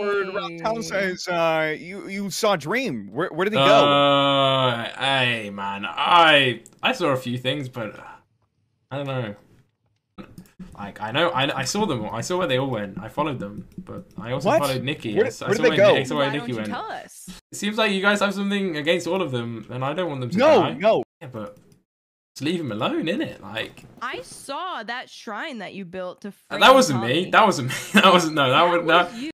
heard around town says you saw Dream. Where did he go? Hey man, I saw a few things, but I don't know. Like I saw them. I saw where they all went. I followed them, but I also followed Nikki. Where did they go? I saw where Nikki went. Tell us? It seems like you guys have something against all of them, and I don't want them to die. No. Yeah, but just leave them alone, innit? Like I saw that shrine that you built to. That wasn't me. That wasn't me. That wasn't no. That was no.